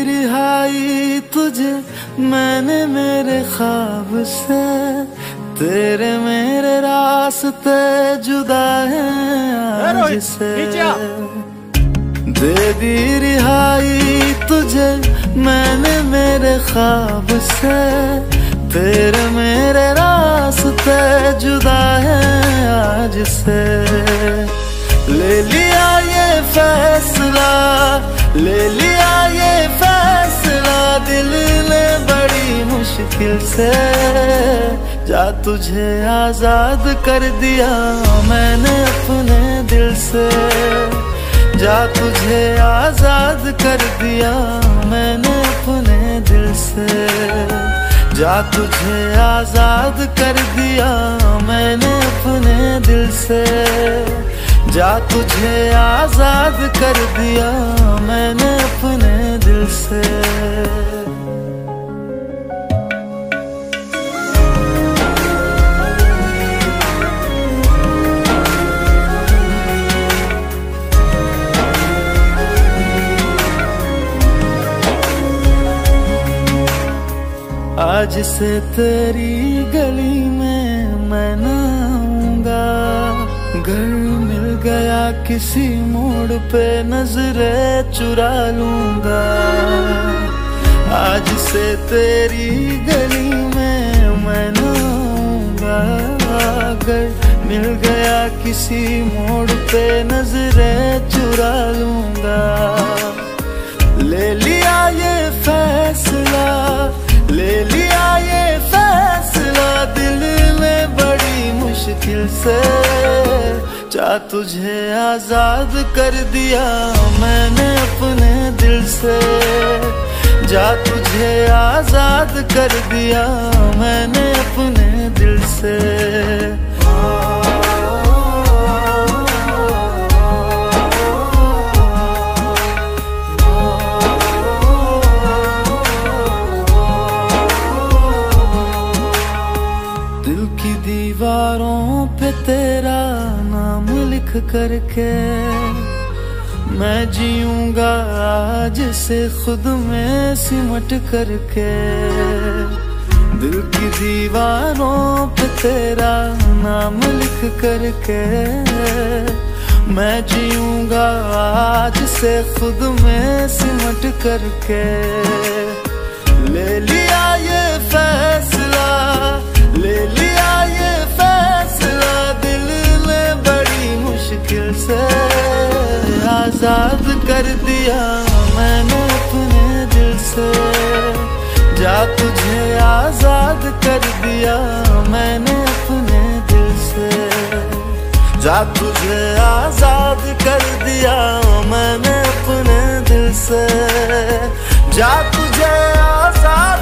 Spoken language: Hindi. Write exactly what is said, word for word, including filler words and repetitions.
रिहाई तुझे मैंने मेरे ख्वाब से, तेरे मेरे रास्ते जुदा हैं आज से। दे दी रिहाई तुझे मैंने मेरे ख्वाब से, तेरे मेरे रास्ते जुदा हैं आज से। ले लिया ये फैसला, ले लिया ये फैसला दिल ने बड़ी मुश्किल से। जा तुझे आजाद कर दिया मैंने अपने दिल से, जा तुझे आजाद कर दिया मैंने अपने दिल से, जा तुझे आजाद कर दिया मैंने अपने दिल से, जा तुझे आजाद कर दिया मैंने अपने दिल से। आज से तेरी गली में मैं न आऊंगा, घर मिल गया किसी मोड़ पे नजरें चुरा लूंगा। आज से तेरी गली में मैं न आऊंगा, घर मिल गया किसी मोड़ पे नजरें चुरा लूंगा। ले लिया ये फैसला, ले लिया ये फैसला दिल ने बड़ी मुश्किल से। जा तुझे आजाद कर दिया मैंने अपने दिल से, जा तुझे आजाद कर दिया मैंने अपने दिल से। दीवारों पे तेरा नाम लिख करके मैं जीऊंगा आज से खुद में सिमट करके। दिल की दीवारों पे तेरा नाम लिख करके मैं जीऊंगा आज से खुद में सिमट करके। ले लिया ये फैसला, ले लिया ये फैसला दिल ने बड़ी मुश्किल से। आजाद कर दिया मैंने अपने दिल से, जा तुझे आजाद कर दिया मैंने अपने दिल से, जा तुझे आजाद कर दिया मैंने अपने दिल से, जा तुझे आजाद